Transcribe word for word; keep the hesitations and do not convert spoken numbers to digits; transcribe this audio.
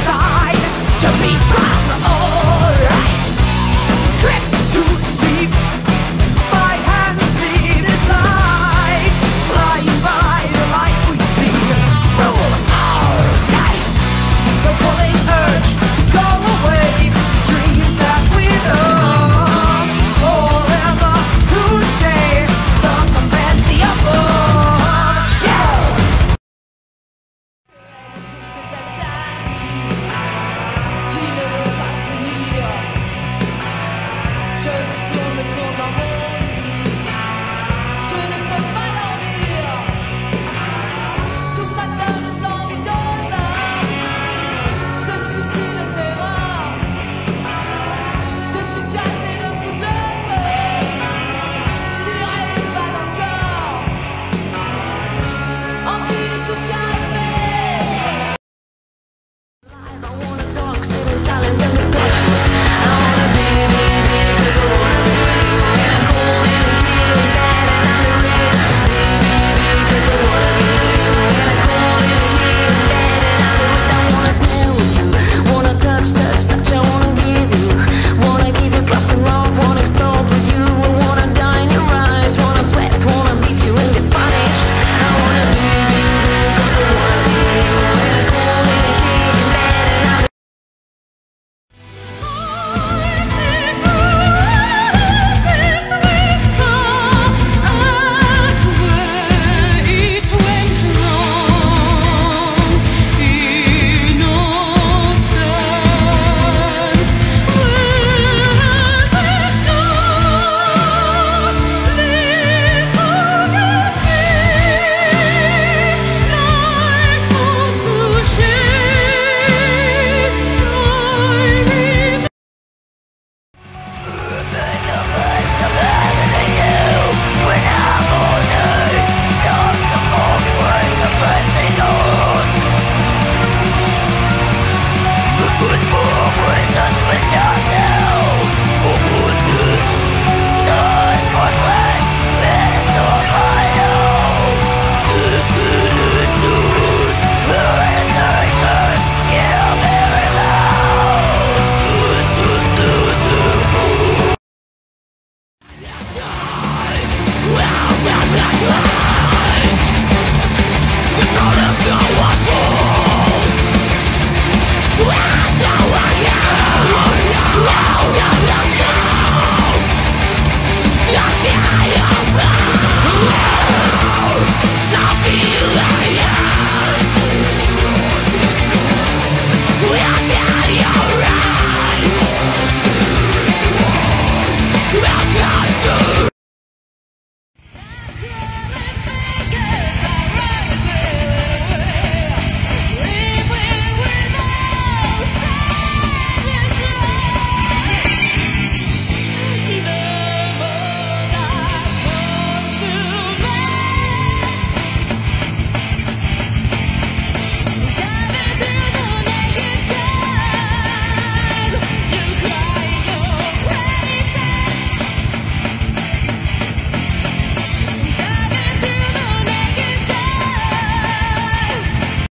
inside to be I'm alright. Drift to sleep, my hands lead aside, flying by the light we see. Rule our nights, the pulling urge to go away, dreams that we love forever to stay, circumvent the above. Yeah! Je me tourne, me tourne dans mon lit. Je ne peux pas dormir. Tout ça donne envie de meurtre, de suicide, de terreur, de tout casser, de foutre le feu, tirer une balle dans le cœur, envie de tout casser. I wanna talk, sit in silence and the touches. I wanna be, be, be, 'cause I wanna be you. And I'm cold in the heels, bad and I'm rich. Be, be, be, 'cause I wanna be you. And I'm cold in the heels, bad and I'm rich. I wanna smell with you, wanna touch, touch, touch. I wanna give you, wanna give you class and love, wanna explode with you. I wanna die in your eyes, wanna sweat, wanna beat you and get punished. I wanna be, be, be, 'cause I wanna be you. And I'm cold in the heels, bad and I'm We are